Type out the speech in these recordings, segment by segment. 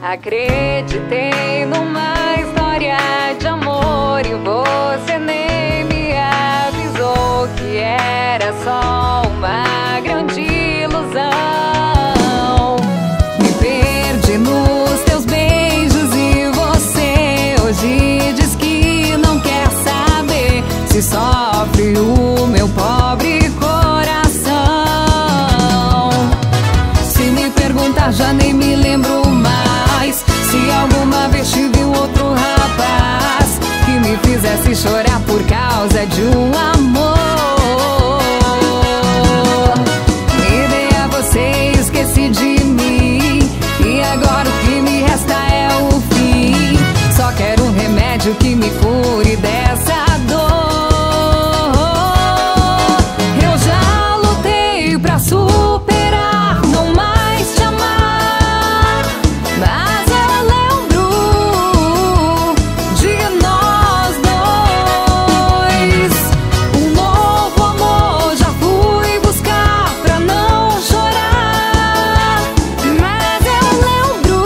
Acreditei numa história de amor e você nem me avisou que era só uma grande ilusão. Me perdi nos teus beijos e você hoje diz que não quer saber se sofre o meu pobre coração. Se me perguntar já nem me lembro mais se alguma vez tive um outro rapaz que me fizesse chorar por causa de um amor. Me dei a você e esqueci de mim, e agora o que me resta é o fim. Só quero um remédio que me cure dessa dor. Eu já lutei pra superar, não mais te amar, mas eu lembro de nós dois. Um novo amor já fui buscar pra não chorar, mas eu lembro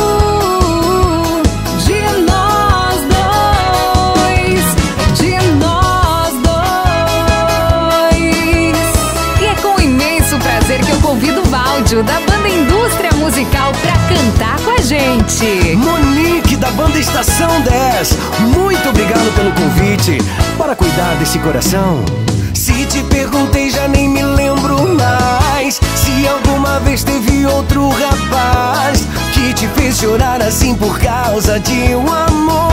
de nós dois, de nós dois. E é com imenso prazer que eu convido o Valdio, da banda Indústria Musical, pra cantar com a gente. Monique, da banda Estação 10, muito obrigado pelo convite para cuidar desse coração. Se te perguntei já nem me lembro mais se alguma vez teve outro rapaz que te fez chorar assim por causa de um amor.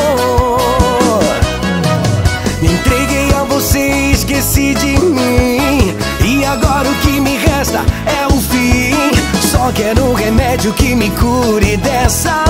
Me entreguei a você e esqueci de mim, e agora o que me resta é o fim. Só quero um remédio que me cure dessa